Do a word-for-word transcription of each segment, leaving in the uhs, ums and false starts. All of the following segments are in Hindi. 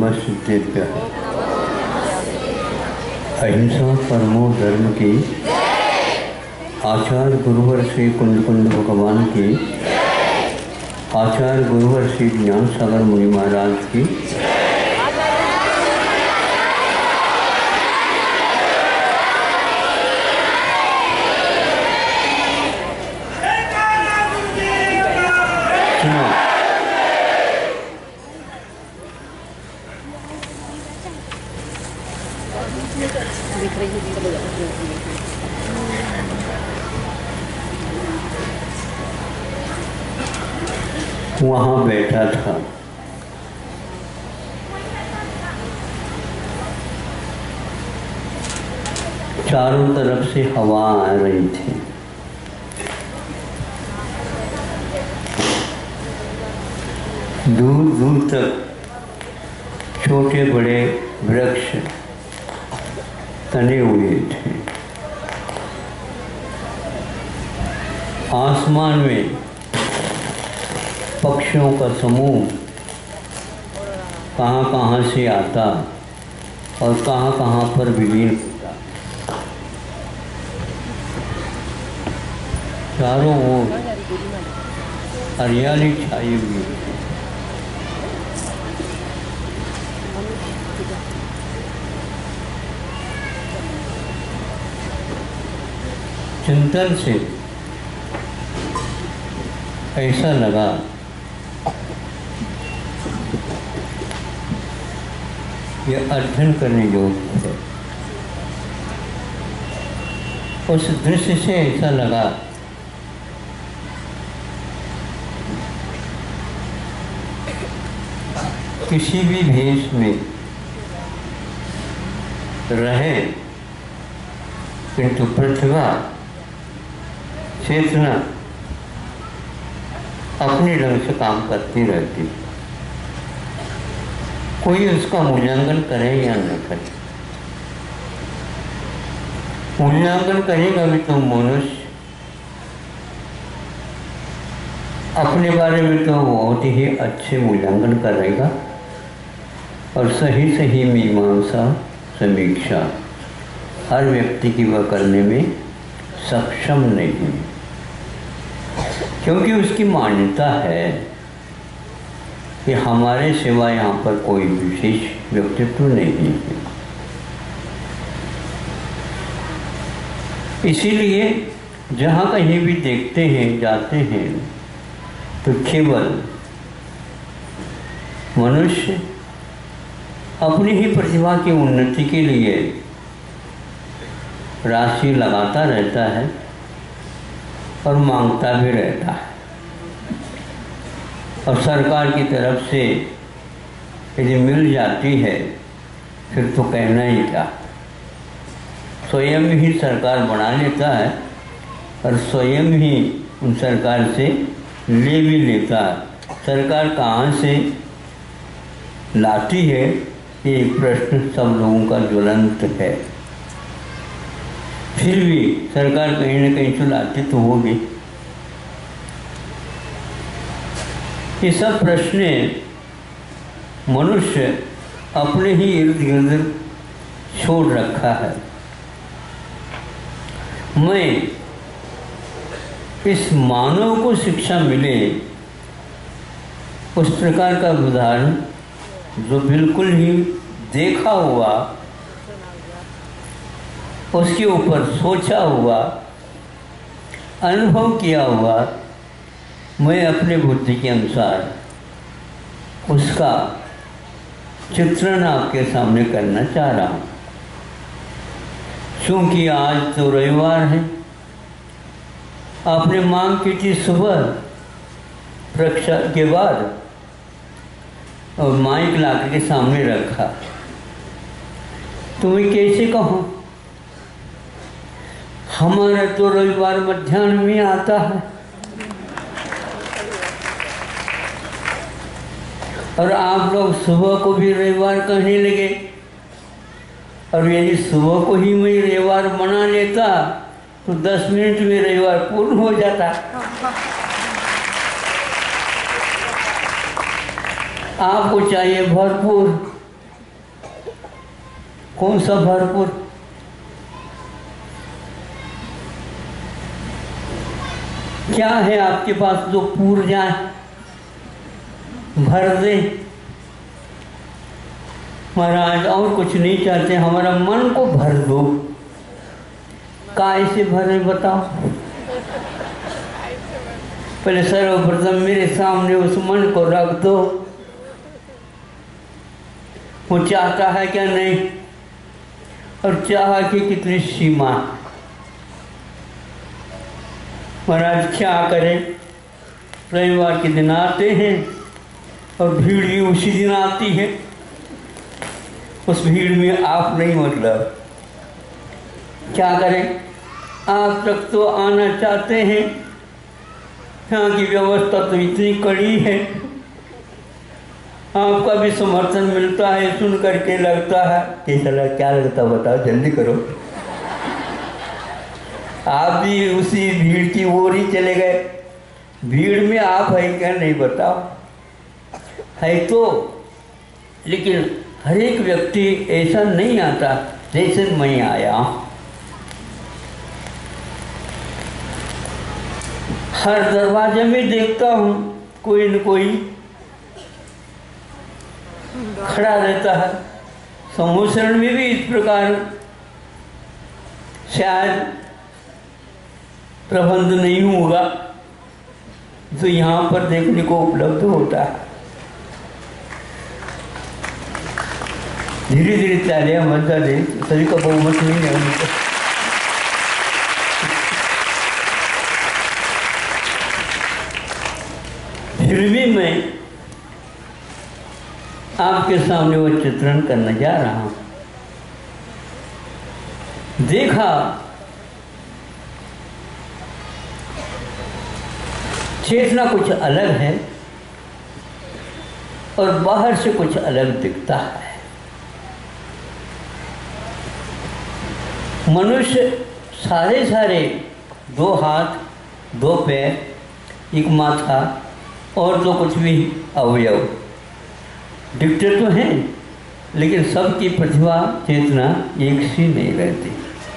नमस्तेभ्य। अहिंसा परमो धर्म की, आचार्य गुरुवर श्री कुंड कुंड भगवान की, आचार्य गुरुवर श्री ज्ञान सागर मुनि महाराज की, वहाँ बैठा था। चारों तरफ से हवा आ रही थी। दूर दूर तक छोटे बड़े वृक्ष तने हुए थे। आसमान में पक्षियों का समूह कहाँ कहाँ से आता और कहाँ कहाँ पर विलीन होता। चारों ओर हरियाली छाई हुई। चिंतन से ऐसा लगा यह अध्ययन करने योग्य है। उस दृश्य से ऐसा लगा किसी भी भेष में रहे किंतु प्रतिभा चेतना अपने ढंग से काम करती रहती। कोई उसका मूल्यांकन करे या न करे। मूल्यांकन करेगा भी तो मनुष्य अपने बारे में तो बहुत ही अच्छे मूल्यांकन करेगा और सही सही मीमांसा समीक्षा हर व्यक्ति की वह करने में सक्षम नहीं, क्योंकि उसकी मान्यता है कि हमारे सिवा यहाँ पर कोई विशेष व्यक्तित्व नहीं है। इसीलिए जहाँ कहीं भी देखते हैं जाते हैं तो केवल मनुष्य अपनी ही प्रतिभा की उन्नति के लिए राशि लगाता रहता है और मांगता भी रहता है। और सरकार की तरफ से यदि मिल जाती है फिर तो कहना ही क्या, स्वयं ही सरकार बना लेता है और स्वयं ही उन सरकार से ले भी लेता है। सरकार कहाँ से लाती है ये प्रश्न सब लोगों का ज्वलंत है। फिर भी सरकार कहीं न कहीं तो लाती तो होगी। ये सब प्रश्न मनुष्य अपने ही इर्द गिर्द छोड़ रखा है। मैं इस मानव को शिक्षा मिले उस प्रकार का उदाहरण जो बिल्कुल ही देखा हुआ, उसके ऊपर सोचा हुआ, अनुभव किया हुआ, मैं अपने बुद्धि के अनुसार उसका चित्रण आपके सामने करना चाह रहा हूँ। क्योंकि आज तो रविवार है, आपने मांग की थी सुबह परीक्षा के बाद और माइक लाकर के सामने रखा, तो मैं कैसे कहूँ? हमारा तो रविवार मध्याह्न में आता है और आप लोग सुबह को भी रविवार कहने लगे। और यदि सुबह को ही मैं रविवार मना लेता तो दस मिनट में रविवार पूर्ण हो जाता। आपको चाहिए भरपूर कौन सा भरपूर? क्या है आपके पास जो पूर जाए, भर दे? महाराज और कुछ नहीं चाहते, हमारा मन को भर दो। कैसे भरे बताओ? पहले सर्वप्रथम मेरे सामने उस मन को रख दो, वो चाहता है क्या नहीं, और चाह की कितनी सीमा। महाराज क्या करें, रविवार के दिन आते हैं और भीड़ भी उसी दिन आती है। उस भीड़ में आप नहीं, मतलब क्या करें, आप तक तो आना चाहते हैं, यहाँ की व्यवस्था तो इतनी कड़ी है, आपका भी समर्थन मिलता है, सुन करके लगता है कि चला क्या लगता बताओ, जल्दी करो। आप भी उसी भीड़ की ओर ही चले गए। भीड़ में आप है क्या नहीं बताओ, है तो, लेकिन हर एक व्यक्ति ऐसा नहीं आता जैसे मैं आया। हर दरवाजे में देखता हूँ कोई न कोई खड़ा रहता है। सम्मोचन में भी इस प्रकार शायद प्रबंध नहीं होगा जो यहाँ पर देखने को उपलब्ध होता है। धीरे धीरे तालियां मजा दे, सभी का बहुमत नहीं है उनको। फिर भी मैं आपके सामने वो चित्रण करने जा रहा हूं। देखा चेतना कुछ अलग है और बाहर से कुछ अलग दिखता है। मनुष्य सारे सारे दो हाथ, दो पैर, एक माथा और तो कुछ भी अवयव दिखते तो हैं, लेकिन सबकी प्रतिभा चेतना एक सी नहीं रहती।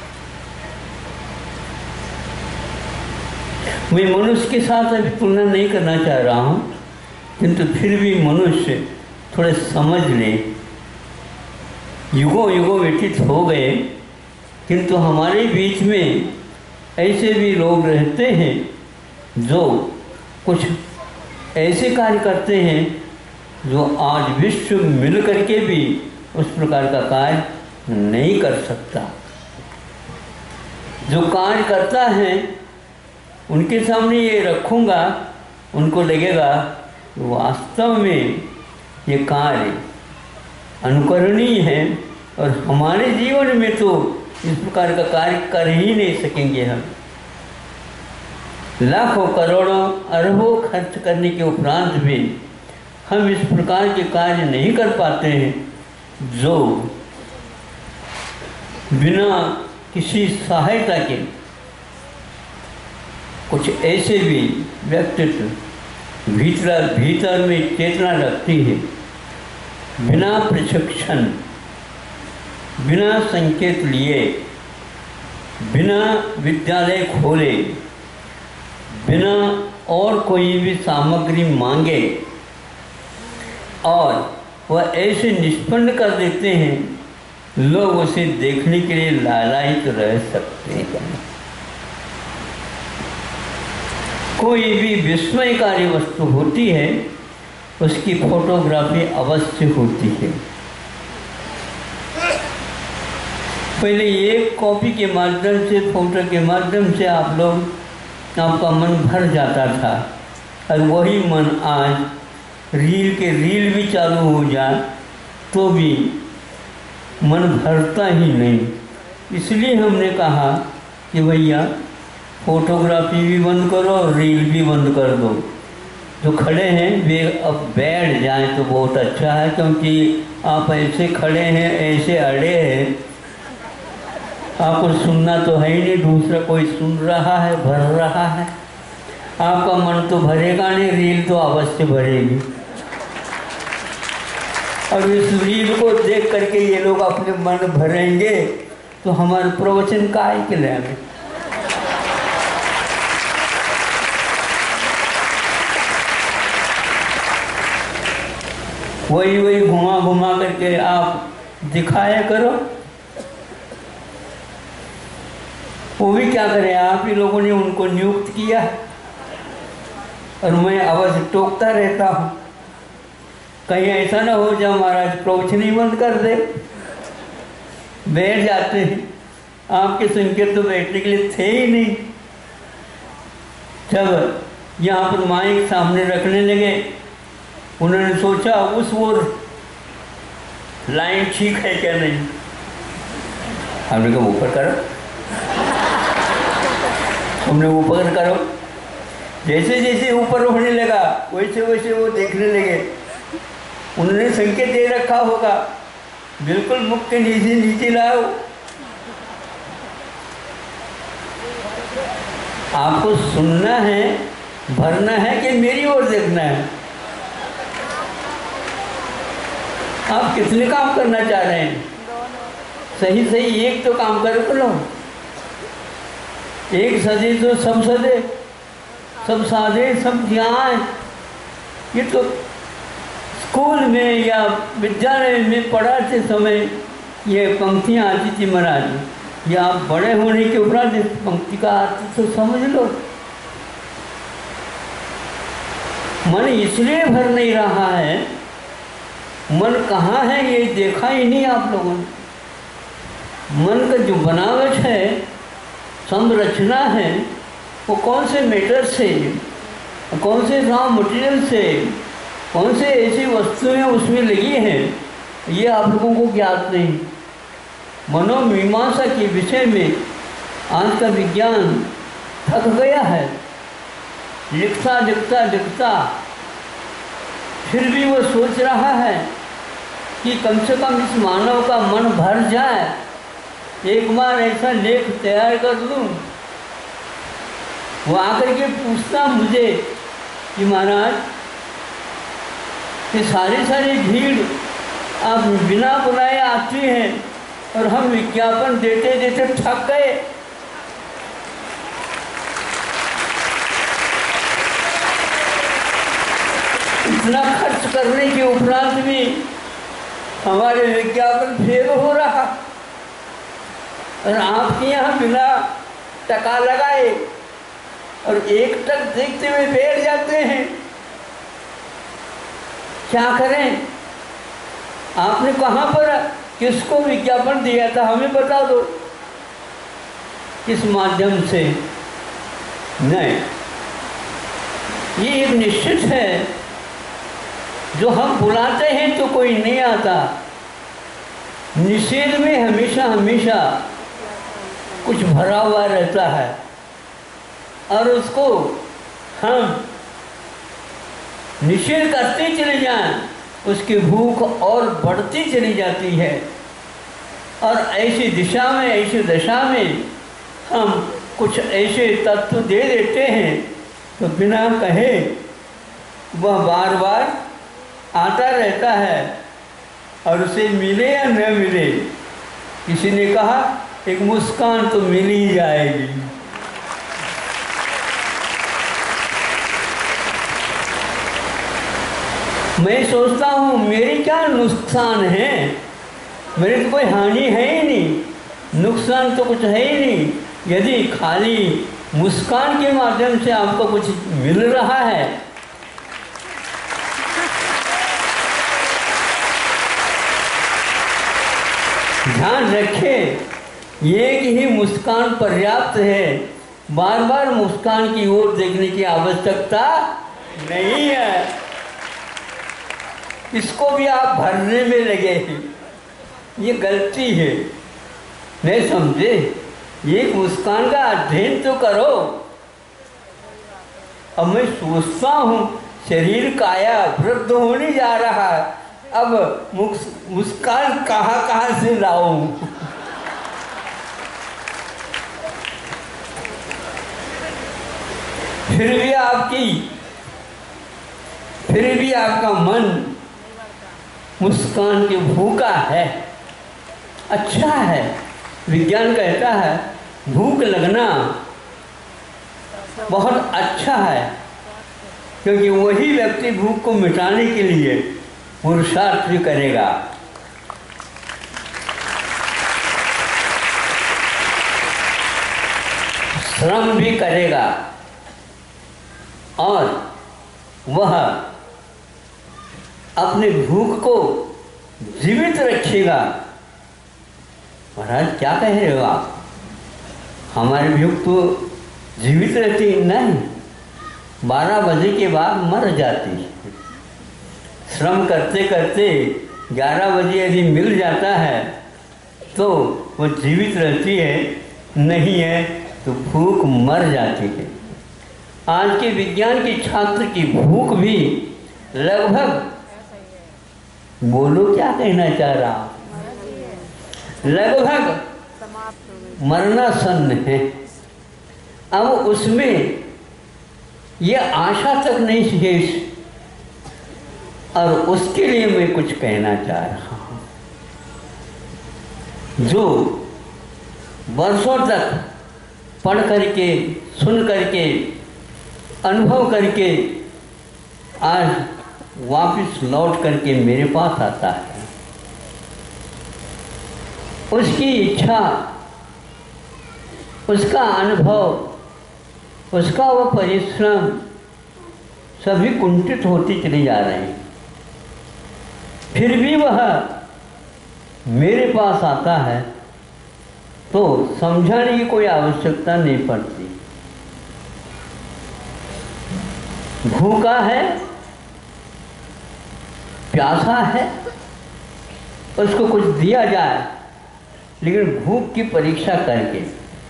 मैं मनुष्य के साथ अभी तुलना नहीं करना चाह रहा हूँ, किंतु फिर भी मनुष्य थोड़े समझ ले। युगों युगों व्यतीत हो गए, किंतु हमारे बीच में ऐसे भी लोग रहते हैं जो कुछ ऐसे कार्य करते हैं जो आज विश्व मिल करके भी उस प्रकार का कार्य नहीं कर सकता। जो कार्य करता है उनके सामने ये रखूँगा, उनको लगेगा वास्तव में ये कार्य अनुकरणीय है, और हमारे जीवन में तो इस प्रकार का कार्य कर ही नहीं सकेंगे। हम लाखों करोड़ों अरबों खर्च करने के उपरांत भी हम इस प्रकार के कार्य नहीं कर पाते हैं जो बिना किसी सहायता के कुछ ऐसे भी व्यक्तित्व भीतर भीतर में चेतना रखती है, बिना प्रशिक्षण, बिना संकेत लिए, बिना विद्यालय खोले, बिना और कोई भी सामग्री मांगे, और वह ऐसे निष्पन्न कर देते हैं, लोग उसे देखने के लिए लालायित रह सकते हैं। कोई भी विस्मयकारी वस्तु होती है, उसकी फोटोग्राफी अवश्य होती है। पहले एक कॉपी के माध्यम से, फोटो के माध्यम से आप लोग, आपका मन भर जाता था, और वही मन आज रील के रील भी चालू हो जाए तो भी मन भरता ही नहीं। इसलिए हमने कहा कि भैया फोटोग्राफी भी बंद करो और रील भी बंद कर दो। जो खड़े हैं वे अब बैठ जाएं तो बहुत अच्छा है, क्योंकि आप ऐसे खड़े हैं, ऐसे अड़े हैं, आपको सुनना तो है ही नहीं, दूसरा कोई सुन रहा है, भर रहा है। आपका मन तो भरेगा नहीं, रील तो अवश्य भरेगी। और इस रील को देख करके ये लोग अपने मन भरेंगे तो हमारे प्रवचन काहे के लिए हमें। वही वही घुमा घुमा करके आप दिखाया करो। वो भी क्या करें, आप ही लोगों ने उनको नियुक्त किया और मैं आवाज टोकता रहता हूँ। कहीं ऐसा ना हो जाए महाराज प्रवचन ही बंद कर दे। बैठ जाते हैं, आपके संकेत तो बैठने के लिए थे ही नहीं। जब यहाँ पर माइक सामने रखने लगे, उन्होंने सोचा उस ओर लाइन ठीक है क्या नहीं। हमने कहा ऊपर करो, हमने ऊपर करो। जैसे जैसे ऊपर होने लगा वैसे वैसे वो देखने लगे। उन्होंने संकेत दे रखा होगा बिल्कुल मुख के नीचे नीचे लाओ। आपको सुनना है, भरना है कि मेरी ओर देखना है? आप कितने काम करना चाह रहे हैं? सही सही एक तो काम कर लो। एक सदे तो सब सदे, सब साधे सब ज्ञान। ये तो स्कूल में या विद्यालय में पढ़ाते समय ये पंक्तियाँ आती थी महाराज। या आप बड़े होने के उपरांत इस पंक्ति का अर्थ तो समझ लो। मन इसलिए भर नहीं रहा है, मन कहाँ है ये देखा ही नहीं आप लोगों ने। मन का जो बनावट है, संरचना है, वो कौन से मेटर से, कौन से रॉ मटेरियल से, कौन से ऐसी वस्तुएं उसमें लगी हैं, ये आप लोगों को ज्ञात नहीं। मनोमीमांसा के विषय में आज का विज्ञान थक गया है। लिखता लिखता लिखता फिर भी वो सोच रहा है कि कम से कम इस मानव का मन भर जाए, एक बार ऐसा लेख तैयार कर लूँ। वो आकर के पूछता मुझे कि महाराज ये सारी सारी भीड़ आप बिना बुलाए आती है और हम विज्ञापन देते देते थक गए। इतना खर्च करने के उपरांत भी हमारे विज्ञापन फेल हो रहा और आपके यहाँ बिना टका लगाए और एक टक देखते हुए बैठ जाते हैं। क्या करें? आपने कहाँ पर किसको विज्ञापन दिया था हमें बता दो, किस माध्यम से? नहीं, ये एक निश्चित है, जो हम बुलाते हैं तो कोई नहीं आता। निषेध में हमेशा हमेशा कुछ भरा हुआ रहता है और उसको हम निषेध करते चले जाएं, उसकी भूख और बढ़ती चली जाती है। और ऐसी दिशा में, ऐसी दशा में हम कुछ ऐसे तत्व दे देते हैं तो बिना कहे वह बार बार आता रहता है और उसे मिले या न मिले। किसी ने कहा एक मुस्कान तो मिल ही जाएगी। मैं सोचता हूँ मेरी क्या नुकसान है, मेरी तो कोई हानि है ही नहीं, नुकसान तो कुछ है ही नहीं। यदि खाली मुस्कान के माध्यम से आपको कुछ मिल रहा है, ध्यान रखें एक ही मुस्कान पर्याप्त है, बार बार मुस्कान की ओर देखने की आवश्यकता नहीं है। इसको भी आप भरने में लगे हैं, ये गलती है। नहीं समझे? एक मुस्कान का अध्ययन तो करो। अब मैं सोचता हूँ शरीर काया वृद्ध होने जा रहा है, अब मुस्कान कहाँ कहाँ से लाऊं? फिर भी आपकी फिर भी आपका मन मुस्कान के भूखा है, अच्छा है। विज्ञान कहता है भूख लगना बहुत अच्छा है, क्योंकि वही व्यक्ति भूख को मिटाने के लिए पुरुषार्थ भी करेगा। श्रम भी करेगा और वह अपने भूख को जीवित रखेगा। महाराज क्या कह रहे हो आप? हमारी भूख तो जीवित रहती नहीं, बारह बजे के बाद मर जाती है। श्रम करते करते ग्यारह बजे यदि मिल जाता है तो वो जीवित रहती है, नहीं है तो भूख मर जाती है। आज के विज्ञान के छात्र की भूख भी लगभग, बोलो क्या कहना चाह रहा, लगभग मरणासन्न है। अब उसमें यह आशा तक नहीं शेष, और उसके लिए मैं कुछ कहना चाह रहा हूँ। जो वर्षों तक पढ़ करके, सुन करके, अनुभव करके आज वापस लौट करके मेरे पास आता है, उसकी इच्छा, उसका अनुभव, उसका वह परिश्रम सभी कुंठित होते चले जा रहे हैं। फिर भी वह मेरे पास आता है तो समझाने की कोई आवश्यकता नहीं पड़ती। भूखा है, प्यासा है, उसको कुछ दिया जाए, लेकिन भूख की परीक्षा करके।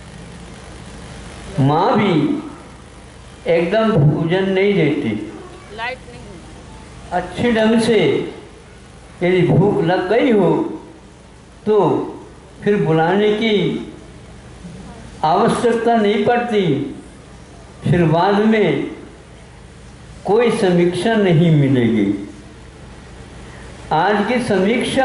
माँ भी एकदम भोजन नहीं देती, लाइट नहीं, अच्छे ढंग से यदि भूख लग गई हो तो फिर बुलाने की आवश्यकता नहीं पड़ती। फिर बाद में कोई समीक्षा नहीं मिलेगी। आज की समीक्षा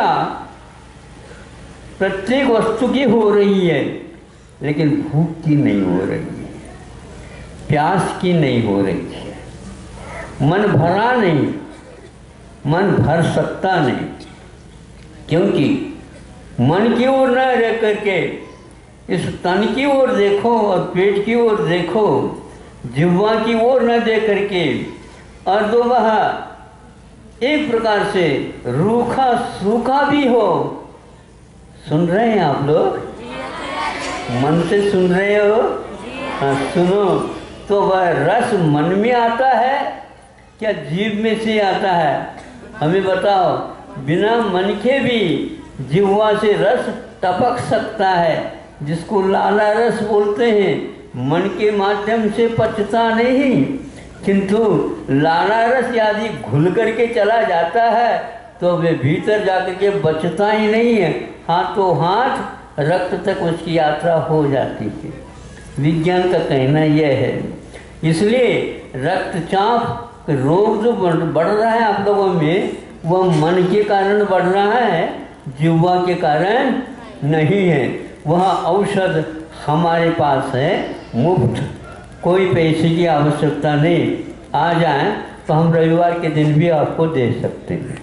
प्रत्येक वस्तु की हो रही है, लेकिन भूख की नहीं हो रही है, प्यास की नहीं हो रही है। मन भरा नहीं, मन भर सकता नहीं, क्योंकि मन की ओर न रह करके इस तन की ओर देखो और पेट की ओर देखो, जिह्वा की ओर न देख करके, और तो वह एक प्रकार से रूखा सूखा भी हो। सुन रहे हैं आप लोग? मन से सुन रहे हो? हाँ, सुनो। तो वह रस मन में आता है क्या जीभ में से आता है? हमें बताओ। बिना मन के भी जिह्वा से रस टपक सकता है, जिसको लाला रस बोलते हैं। मन के माध्यम से पचता नहीं, किंतु लाला रस यदि घुल करके चला जाता है तो वे भीतर जाकर के बचता ही नहीं है, हाथों हाथ रक्त तक उसकी यात्रा हो जाती है। विज्ञान का कहना यह है। इसलिए रक्तचाप रोग जो बढ़ रहा है आप लोगों में, वह मन के कारण बढ़ रहा है, जिह्वा के कारण नहीं है। वह औषध हमारे पास है मुफ्त, कोई पैसे की आवश्यकता नहीं। आ जाएं तो हम रविवार के दिन भी आपको दे सकते हैं।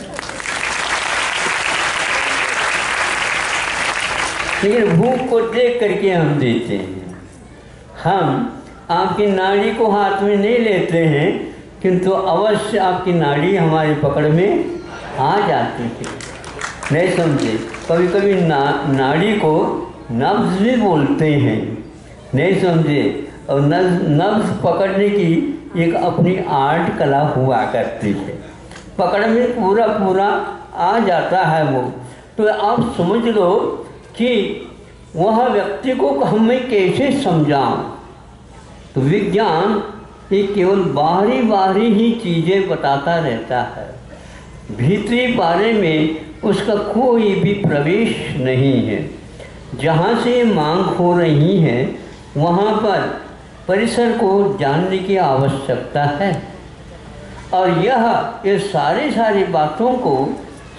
लेकिन भूख को देख करके हम देते हैं। हम आपकी नाड़ी को हाथ में नहीं लेते हैं, किंतु अवश्य आपकी नाड़ी हमारी पकड़ में आ जाती है। नहीं समझे? कभी कभी ना नाड़ी को नब्ज़ भी बोलते हैं, नहीं समझे? और नब्ज़ पकड़ने की एक अपनी आर्ट कला हुआ करती है, पकड़ में पूरा पूरा आ जाता है वो। तो आप समझ लो कि वह व्यक्ति को हमें कैसे समझाऊं। तो विज्ञान ये केवल बाहरी बाहरी ही चीज़ें बताता रहता है, भीतरी बारे में उसका कोई भी प्रवेश नहीं है। जहाँ से मांग हो रही है वहाँ पर परिसर को जानने की आवश्यकता है। और यह ये सारी सारी बातों को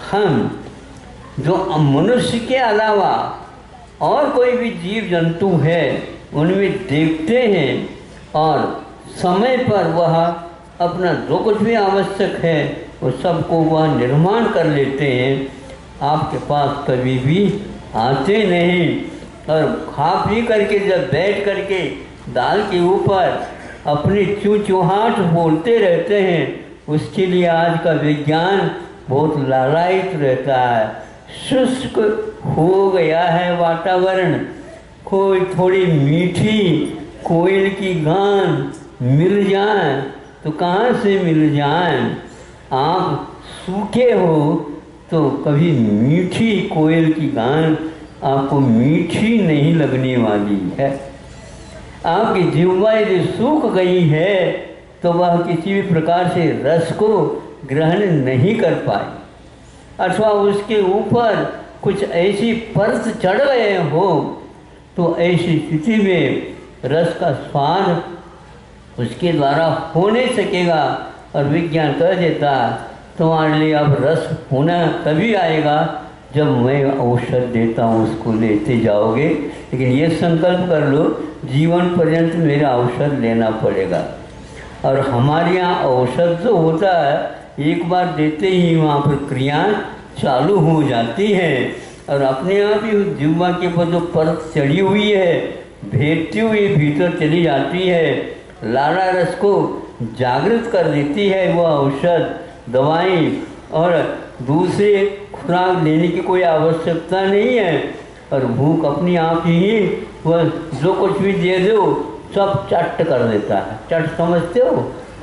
हम जो मनुष्य के अलावा और कोई भी जीव जंतु है उनमें देखते हैं और समय पर वह अपना जो कुछ भी आवश्यक है वो सबको वह निर्माण कर लेते हैं, आपके पास कभी भी आते नहीं। और खा पी करके जब बैठ करके दाल के ऊपर अपनी चूचूहाट बोलते रहते हैं, उसके लिए आज का विज्ञान बहुत लालायित रहता है। शुष्क हो गया है वातावरण, कोई थोड़ी मीठी कोयल की गान मिल जाए तो कहाँ से मिल जाए। आप सूखे हो तो कभी मीठी कोयल की गान आपको मीठी नहीं लगने वाली है। आपकी जिह्वा यदि सूख गई है तो वह किसी भी प्रकार से रस को ग्रहण नहीं कर पाई, अथवा उसके ऊपर कुछ ऐसी परत चढ़ गए हो तो ऐसी स्थिति में रस का स्वाद उसके द्वारा हो नहीं सकेगा। और विज्ञान कह देता तुम्हारे लिए अब रस होना तभी आएगा जब मैं औषध देता हूँ, उसको लेते जाओगे। लेकिन ये संकल्प कर लो जीवन पर्यंत मेरा औषध लेना पड़ेगा। और हमारे यहाँ औषध जो होता है एक बार देते ही वहाँ पर क्रिया चालू हो जाती है और अपने आप ही जिह्वा के ऊपर जो परत चढ़ी हुई है भेदती हुई भीतर चली जाती है, लाला रस को जागृत कर देती है वह औषध दवाई, और दूसरे खुराक लेने की कोई आवश्यकता नहीं है। और भूख अपनी आप ही वह जो कुछ भी दे दो सब चट कर देता है। चट समझते हो?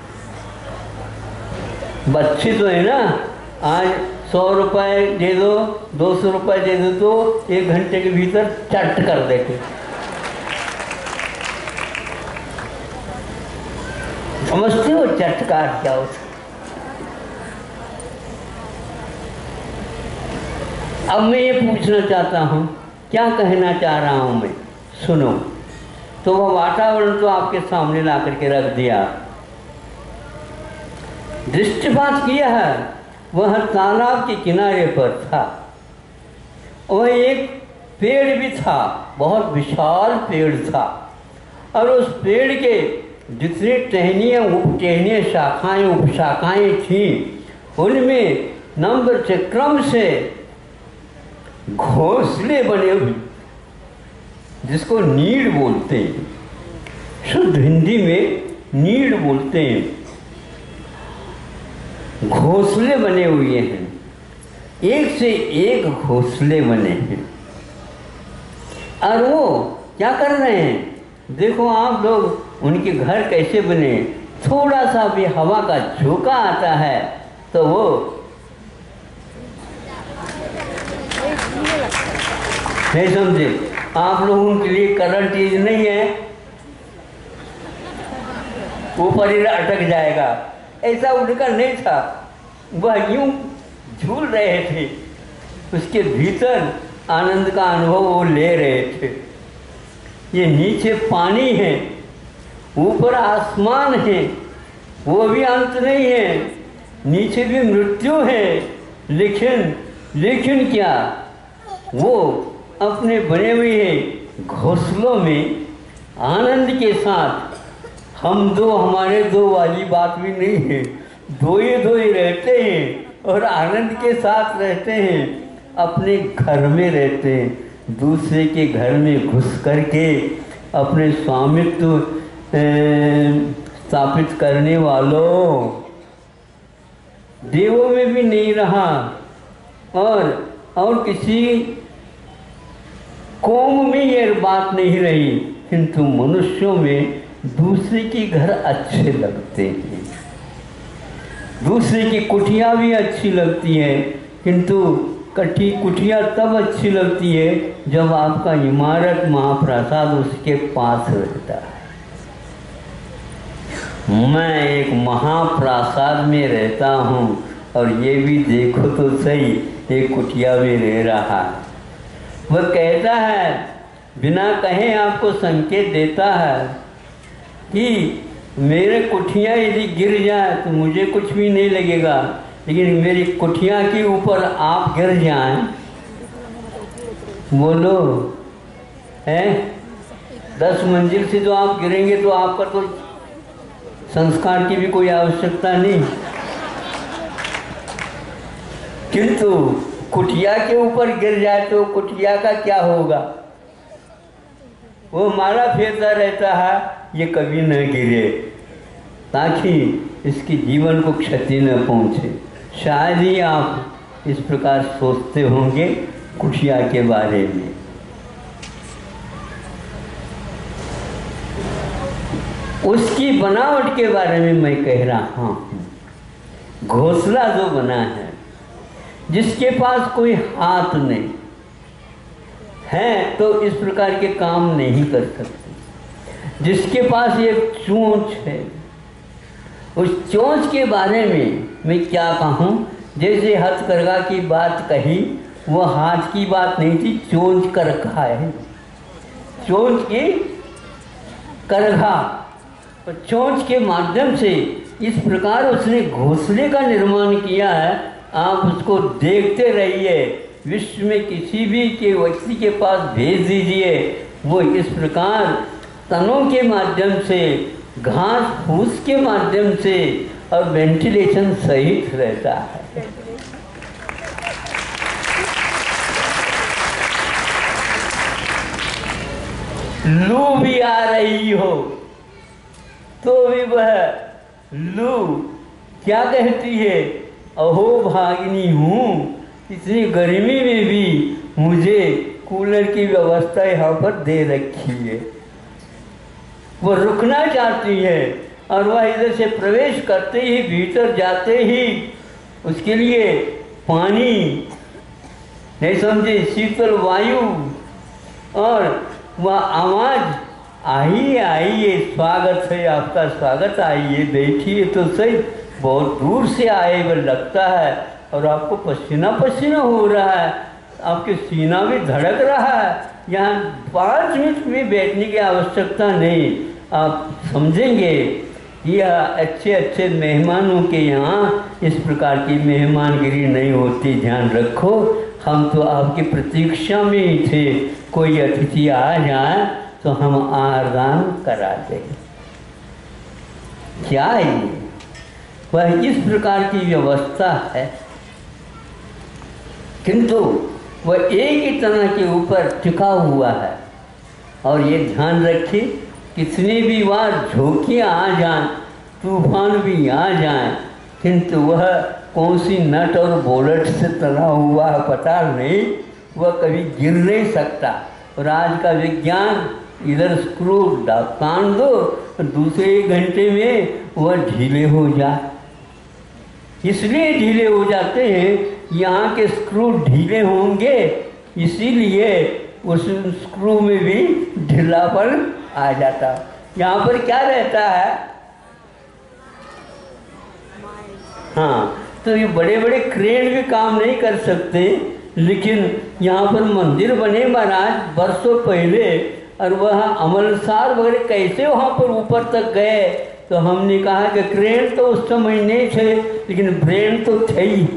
बच्चे तो है ना, आज सौ रुपये दे दो, दो सौ रुपये दे दो तो एक घंटे के भीतर चट कर देते। समझते हो चटकार क्या होता? अब मैं ये पूछना चाहता हूँ, क्या कहना चाह रहा हूँ मैं, सुनो। तो वह वातावरण तो आपके सामने ला करके रख दिया, दृष्टिपात किया है, वह तालाब के किनारे पर था। वह एक पेड़ भी था, बहुत विशाल पेड़ था, और उस पेड़ के जितनी टहनियाँ उपटहनियाँ शाखाएँ उपशाखाएँ थीं उनमें नंबर से क्रम से घोंसले बने हुए, जिसको नीड़ बोलते हैं, शुद्ध हिंदी में नीड़ बोलते हैं। घोंसले बने हुए हैं, एक से एक घोंसले बने हैं। और वो क्या कर रहे हैं? देखो आप लोग उनके घर कैसे बने, थोड़ा सा भी हवा का झोंका आता है तो वो नहीं समझे। आप लोगों के लिए करंट चीज नहीं है, ऊपर ही अटक जाएगा, ऐसा उनका नहीं था। वह यूं झूल रहे थे, उसके भीतर आनंद का अनुभव वो ले रहे थे। ये नीचे पानी है, ऊपर आसमान है, वो भी अंत नहीं है, नीचे भी मृत्यु है, लेकिन लेकिन क्या वो अपने बने हुए घोंसलों में आनंद के साथ, हम दो हमारे दो वाली बात भी नहीं है, दो ही दो ही रहते हैं और आनंद के साथ रहते हैं, अपने घर में रहते हैं। दूसरे के घर में घुस करके अपने स्वामित्व स्थापित करने वालों, देवों में भी नहीं रहा और और किसी कौम में ये बात नहीं रही, किंतु मनुष्यों में दूसरे के घर अच्छे लगते हैं, दूसरे की कुटिया भी अच्छी लगती है, किंतु कटी कुटिया तब अच्छी लगती है जब आपका इमारत महाप्रसाद उसके पास रहता है। मैं एक महाप्रसाद में रहता हूँ और ये भी देखो तो सही, एक कुटिया में रह रहा है। वह कहता है, बिना कहे आपको संकेत देता है कि मेरे कुटिया यदि गिर जाए तो मुझे कुछ भी नहीं लगेगा, लेकिन मेरी कुटिया के ऊपर आप गिर जाएं, बोलो हैं, दस मंजिल से जो आप गिरेंगे तो आपका तो संस्कार की भी कोई आवश्यकता नहीं, किंतु कुटिया के ऊपर गिर जाए तो कुटिया का क्या होगा? वो मारा फेरता रहता है, ये कभी न गिरे ताकि इसके जीवन को क्षति न पहुंचे। शायद ही आप इस प्रकार सोचते होंगे कुटिया के बारे में। उसकी बनावट के बारे में मैं कह रहा हूँ। घोंसला जो बना है, जिसके पास कोई हाथ नहीं है तो इस प्रकार के काम नहीं कर सकते। जिसके पास एक चोंच है, उस चोंच के बारे में मैं क्या कहूँ? जैसे हथकरघा की बात कही, वो हाथ की बात नहीं थी, चोंच करघा है, चोंच की करघा। तो चोंच के माध्यम से इस प्रकार उसने घोंसले का निर्माण किया है। आप उसको देखते रहिए, विश्व में किसी भी के व्यक्ति के पास भेज दीजिए, वो इस प्रकार तनों के माध्यम से, घास फूस के माध्यम से और वेंटिलेशन सहित रहता है। लू भी आ रही हो तो भी वह लू क्या कहती है? अहो भागिनी हूँ, इतनी गर्मी में भी मुझे कूलर की व्यवस्था यहाँ पर दे रखी है। वो रुकना चाहती है और वह इधर से प्रवेश करते ही, भीतर जाते ही उसके लिए पानी, नहीं समझे, शीतल वायु और वह आवाज़, आइए आइए, स्वागत है आपका, स्वागत, आइए बैठिए तो सही। बहुत दूर से आए वो लगता है और आपको पसीना पसीना हो रहा है, आपके सीना भी धड़क रहा है। यहाँ पाँच मिनट भी बैठने की आवश्यकता नहीं। आप समझेंगे यह अच्छे अच्छे मेहमानों के यहाँ इस प्रकार की मेहमानगिरी नहीं होती। ध्यान रखो, हम तो आपकी प्रतीक्षा में ही थे, कोई अतिथि आ जाए तो हम आराम करा दें। क्या है वह इस प्रकार की व्यवस्था है, किंतु वह एक ही तना के ऊपर टिका हुआ है। और ये ध्यान रखिए, कितनी भी बार झोंकियाँ आ जाएं, तूफान भी आ जाएं, किंतु वह कौन सी नट और बोल्ट से तना हुआ है पता नहीं, वह कभी गिर नहीं सकता। और आज का विज्ञान, इधर स्क्रू तान दो तो दूसरे घंटे में वह ढीले हो जाए। इसलिए ढीले हो जाते हैं, यहाँ के स्क्रू ढीले होंगे, इसीलिए उस स्क्रू में भी ढीलापन आ जाता। यहाँ पर क्या रहता है? हाँ, तो ये बड़े बड़े क्रेन भी काम नहीं कर सकते, लेकिन यहाँ पर मंदिर बने महाराज बरसों पहले, और वह अमलसार वगैरह कैसे वहाँ पर ऊपर तक गए? तो हमने कहा कि क्रेन तो उस समय नहीं थे, लेकिन ब्रेन तो थे ही।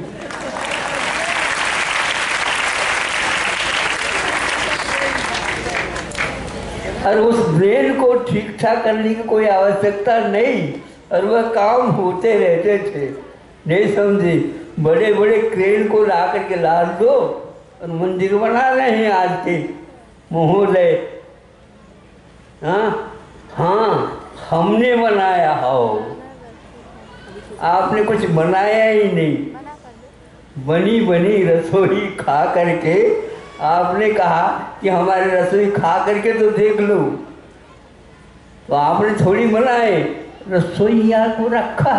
और उस ब्रेन को ठीक ठाक करने की कोई आवश्यकता नहीं, और वह काम होते रहते थे। नहीं समझे? बड़े बड़े क्रेन को ला करके ला दो और मंदिर बना रहे हैं आज के महोदय। हाँ हाँ, हमने बनाया हो, आपने कुछ बनाया ही नहीं। बनी बनी रसोई खा करके आपने कहा कि हमारी रसोई खा करके तो देख लो, तो आपने थोड़ी बनाए, रसोईया को रखा।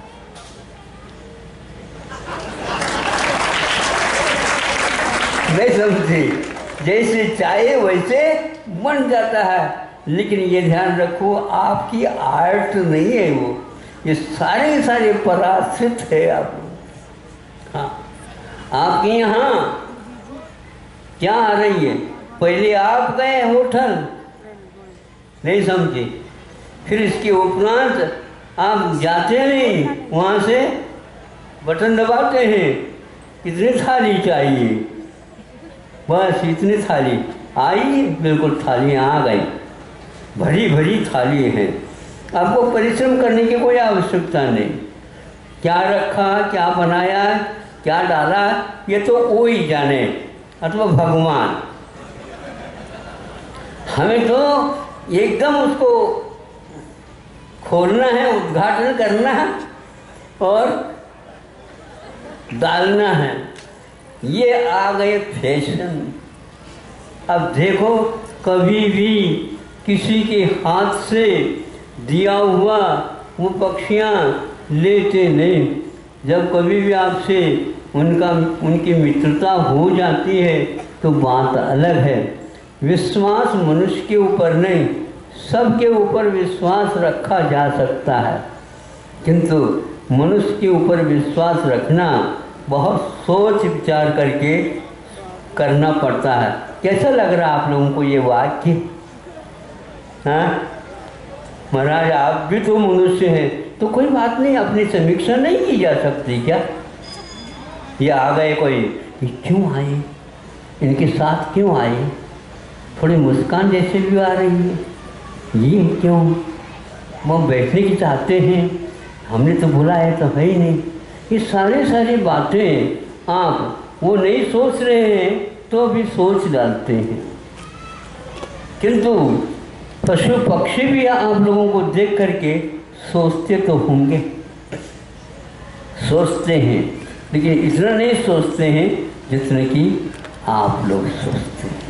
नहीं समझे? जैसे चाहे वैसे बन जाता है, लेकिन ये ध्यान रखो, आपकी आर्ट नहीं है वो, ये सारे सारे पराश्रित है आप। हाँ, आपके यहाँ क्या आ रही है? पहले आप गए होटल, नहीं समझे, फिर इसके उपरांत आप जाते नहीं, वहाँ से बटन दबाते हैं, कितनी थाली चाहिए, बस इतनी थाली आई, बिल्कुल थाली आ गई, भरी भरी थाली है। आपको परिश्रम करने की कोई आवश्यकता नहीं। क्या रखा, क्या बनाया, क्या डाला, ये तो वो ही जाने, अथवा भगवान। हमें तो एकदम उसको खोलना है, उद्घाटन करना है और डालना है। ये आ गए फैशन। अब देखो, कभी भी किसी के हाथ से दिया हुआ वो पक्षियाँ लेते नहीं। जब कभी भी आपसे उनका उनकी मित्रता हो जाती है तो बात अलग है। विश्वास मनुष्य के ऊपर नहीं, सबके ऊपर विश्वास रखा जा सकता है, किंतु मनुष्य के ऊपर विश्वास रखना बहुत सोच विचार करके करना पड़ता है। कैसा लग रहा है आप लोगों को ये वाक्य? हाँ महाराज, आप भी तो मनुष्य हैं, तो कोई बात नहीं, अपनी समीक्षा नहीं की जा सकती क्या? ये आ गए कोई, ये क्यों आए, इनके साथ क्यों आए, थोड़ी मुस्कान जैसे भी आ रही है, ये क्यों, वो बैठने की चाहते हैं, हमने तो बुलाया तो है ही नहीं। ये सारी सारी बातें आप वो नहीं सोच रहे हैं तो भी सोच डालते हैं। किंतु पशु पक्षी भी आप लोगों को देख करके सोचते तो होंगे, सोचते हैं, लेकिन इतना नहीं सोचते हैं जितने कि आप लोग सोचते हैं।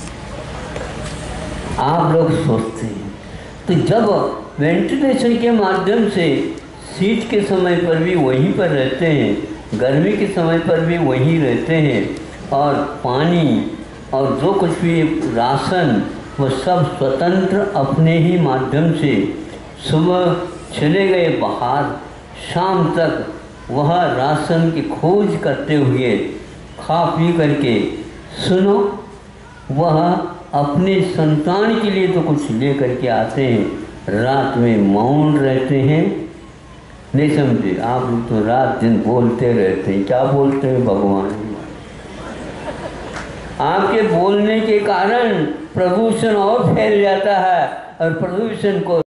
आप लोग सोचते हैं तो जब वेंटिलेशन के माध्यम से शीत के समय पर भी वहीं पर रहते हैं, गर्मी के समय पर भी वहीं रहते हैं, और पानी और जो कुछ भी राशन वो सब स्वतंत्र अपने ही माध्यम से, सुबह चले गए बाहर, शाम तक वह राशन की खोज करते हुए खा पी करके, सुनो वह अपने संतान के लिए तो कुछ ले करके आते हैं, रात में मौन रहते हैं। नहीं समझे आप लोग तो रात दिन बोलते रहते हैं, क्या बोलते हैं भगवान? आपके बोलने के कारण प्रदूषण और फैल जाता है, और प्रदूषण को